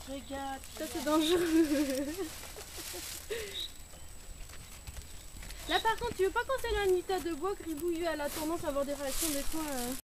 Regarde. Ça c'est dangereux. Là par contre, tu veux pas qu'on s'éloigne du tas de bois? Gribouille, elle a tendance à avoir des réactions des fois.